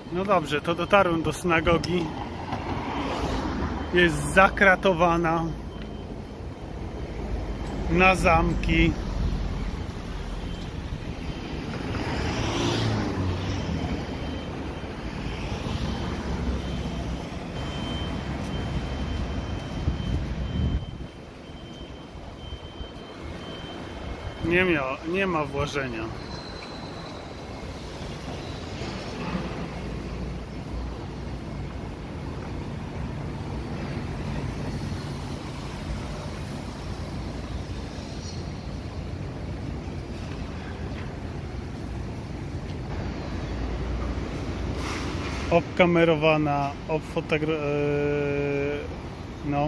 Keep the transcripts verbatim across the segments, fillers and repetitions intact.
No dobrze, to dotarłem do synagogi. Jest zakratowana na zamki. Nie, miał, nie ma włażenia. Obkamerowana, obfotogra... Yy, no.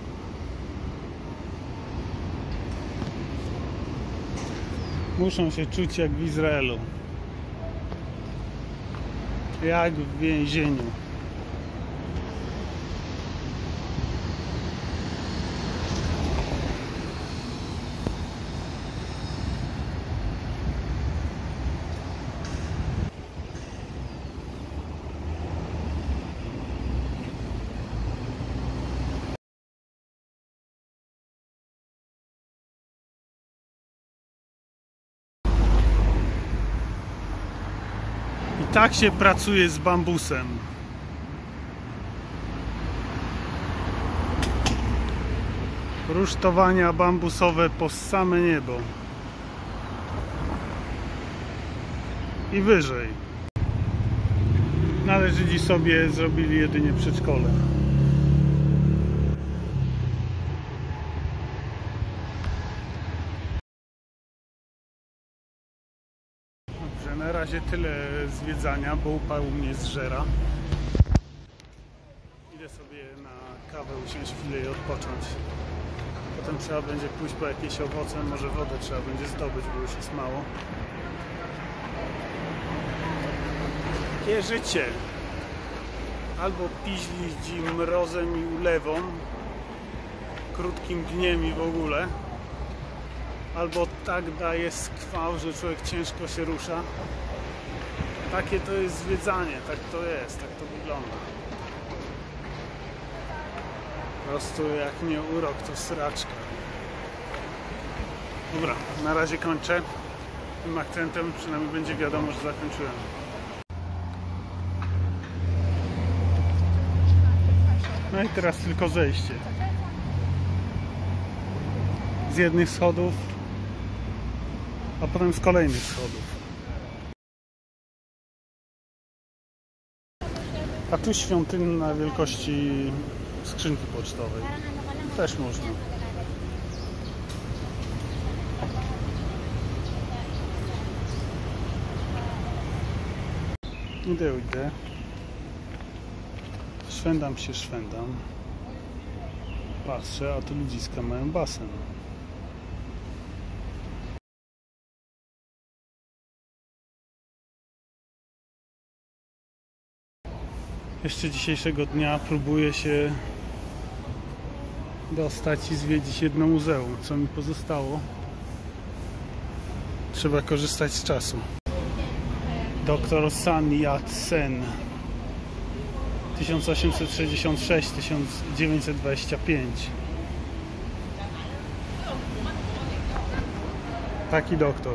Muszą się czuć jak w Izraelu. Jak w więzieniu. I tak się pracuje z bambusem. Rusztowania bambusowe po same niebo. I wyżej. No ale Żydzi sobie zrobili jedynie przedszkole. Dobrze, na razie tyle zwiedzania, bo upał mnie zżera. Idę sobie na kawę usiąść chwilę i odpocząć. Potem trzeba będzie pójść po jakieś owoce, może wodę trzeba będzie zdobyć, bo już jest mało. Takie życie. Albo piździ mrozem i ulewą, krótkim dniem i w ogóle, albo tak daje skwał, że człowiek ciężko się rusza. Takie to jest zwiedzanie, tak to jest, tak to wygląda. Po prostu jak nie urok, to sraczka. Dobra, na razie kończę. Tym akcentem przynajmniej będzie wiadomo, że zakończyłem. No i teraz tylko zejście. Z jednych schodów, a potem z kolejnych schodów. A tu świątyna wielkości skrzynki pocztowej. Też można. Idę, idę. Szwendam się, szwendam. Patrzę, a tu ludziska mają basen. Jeszcze dzisiejszego dnia próbuję się dostać i zwiedzić jedno muzeum. Co mi pozostało? Trzeba korzystać z czasu. Doktor Sun Yat-sen tysiąc osiemset sześćdziesiąt sześć do tysiąc dziewięćset dwadzieścia pięć. Taki doktor.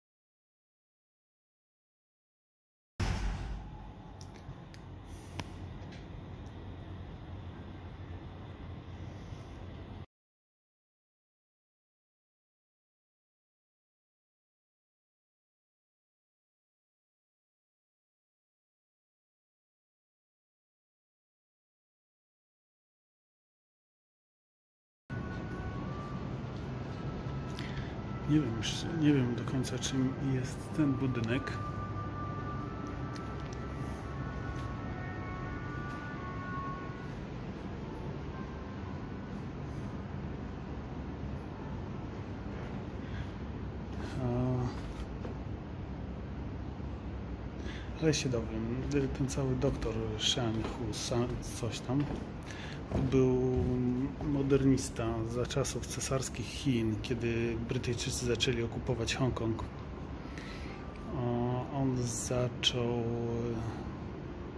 Nie wiem już, nie wiem do końca czym jest ten budynek. Ale się dowiem, ten cały doktor Shen Hu, coś tam, był modernista za czasów cesarskich Chin, kiedy Brytyjczycy zaczęli okupować Hongkong. On zaczął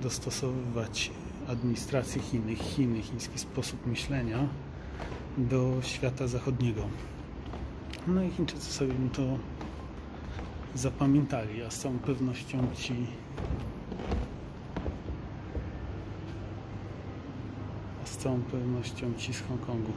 dostosowywać administrację Chin, Chiny, chiński sposób myślenia do świata zachodniego. No i Chińczycy sobie to zapamiętali, a z całą pewnością ci a z całą pewnością ci z Hongkongu.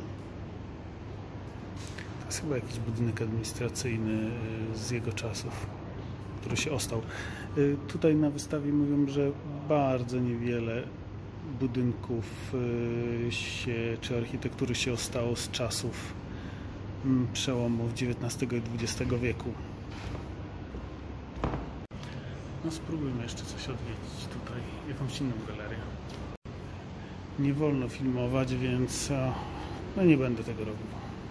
To jest chyba jakiś budynek administracyjny z jego czasów, który się ostał. Tutaj na wystawie mówią, że bardzo niewiele budynków się, czy architektury się ostało z czasów przełomów dziewiętnastego i dwudziestego wieku. No spróbujmy jeszcze coś odwiedzić tutaj, jakąś inną galerię. Nie wolno filmować, więc no nie będę tego robił.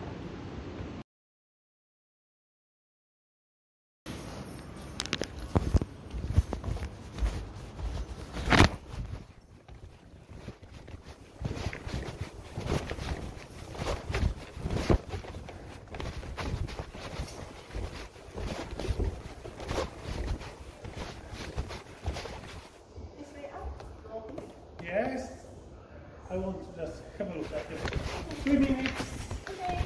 Yes, I want to just have a look at it. Three minutes. Okay.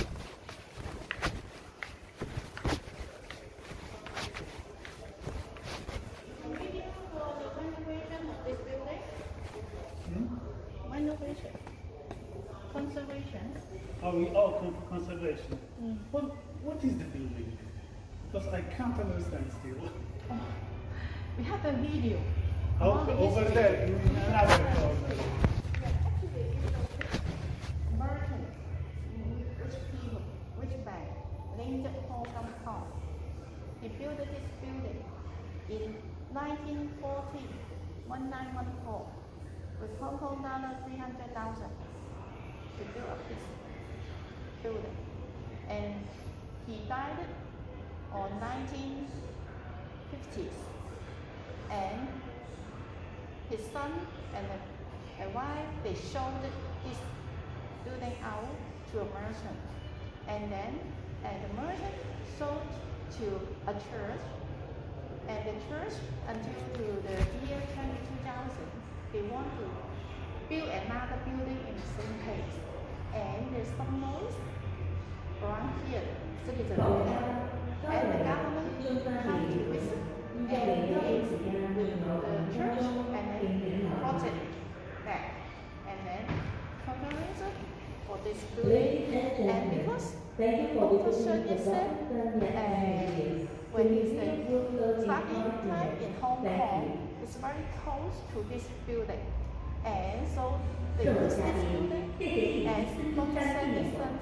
I'm waiting for the renovation of this building. Hmm? Renovation. Conservation. Oh, we all come for conservation. Mm. What, what is the building? Because I can't understand still. Oh, we have a video. Oh, About the over history. there, in another corner. Yeah, actually, it's a merchant, rich people, rich bank, named Hong Kong. He built this building in nineteen forty, nineteen fourteen, with Hong Kong dollar three hundred thousand to build up this building. And he died on nineteen fifties. And his son and a wife, they sold this building out to a merchant. And then and the merchant sold to a church. And the church, until to the year two thousand, they want to build another building in the same place. And there's some noise around here, citizen building. And the government come to visit and liaise with the church and then brought it back. And then comparison for this building. And because Doctor Sun Yat-sen, and when he's the starting time in Hong Kong, it's very close to this building. And so they use this building as Doctor Sun Yat-sen's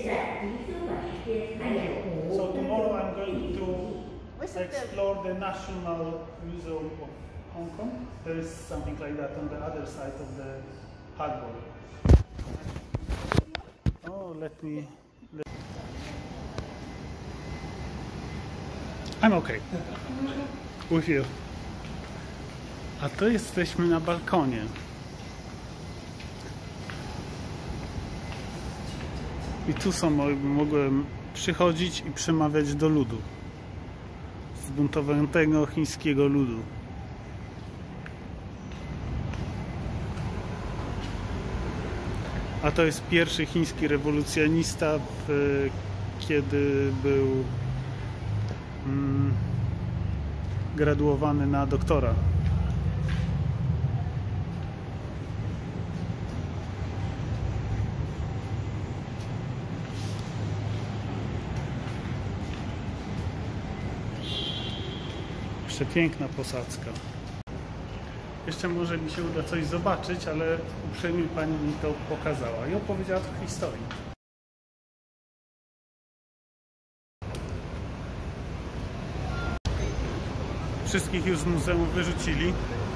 So tomorrow I'm going to explore the National Museum of Hong Kong. There is something like that on the other side of the harbor. Oh, let me... Let... I'm okay. With you. A to jesteśmy na balkonie. I tu są, mogłem przychodzić i przemawiać do ludu. Zbuntowanego chińskiego ludu. A to jest pierwszy chiński rewolucjonista, w, kiedy był mm, graduowany na doktora. Przepiękna posadzka. Jeszcze może mi się uda coś zobaczyć, ale uprzejmie pani mi to pokazała i opowiedziała trochę historii. Wszystkich już z muzeum wyrzucili.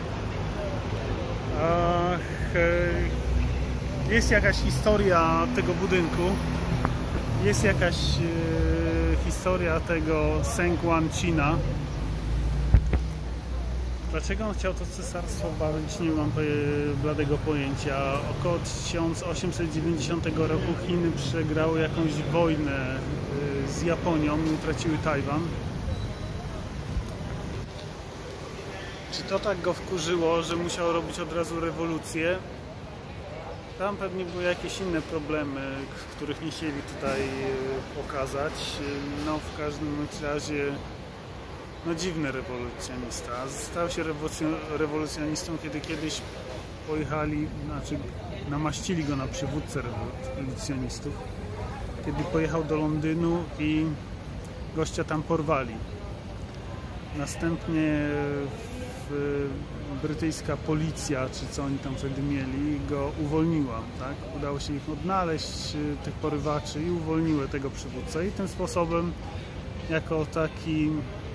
Jest jakaś historia tego budynku. Jest jakaś historia tego Seng Wan-china. Dlaczego on chciał to cesarstwo bawić, nie mam bladego pojęcia. Około tysiąc osiemset dziewięćdziesiątego roku Chiny przegrały jakąś wojnę z Japonią i utraciły Tajwan. Czy to tak go wkurzyło, że musiał robić od razu rewolucję? Tam pewnie były jakieś inne problemy, których nie chcieli tutaj pokazać. No w każdym razie, no dziwny rewolucjonista. Stał się rewolucjonistą, kiedy kiedyś pojechali, znaczy namaścili go na przywódcę rewolucjonistów, kiedy pojechał do Londynu i gościa tam porwali. Następnie w, brytyjska policja, czy co oni tam wtedy mieli, go uwolniła, tak? Udało się ich odnaleźć, tych porywaczy, i uwolniły tego przywódcę. I tym sposobem, jako taki,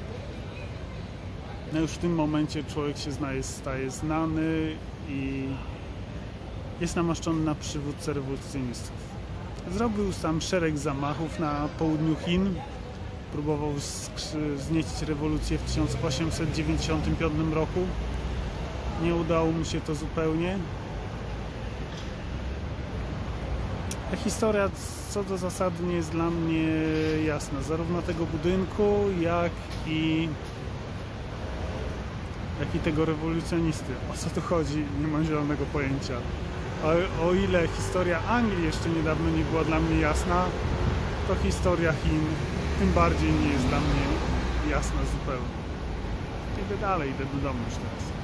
no już w tym momencie człowiek się znaje, staje znany i jest namaszczony na przywódcę rewolucjonistów. Zrobił tam szereg zamachów na południu Chin. Próbował zniecić rewolucję w tysiąc osiemset dziewięćdziesiątym piątym roku. Nie udało mu się to zupełnie. Ta historia co do zasady nie jest dla mnie jasna. Zarówno tego budynku, jak i, jak i tego rewolucjonisty. O co tu chodzi? Nie mam zielonego pojęcia. O, o ile historia Anglii jeszcze niedawno nie była dla mnie jasna, to historia Chin tym bardziej nie jest dla mnie jasna zupełnie. Idę dalej, idę do domu już teraz.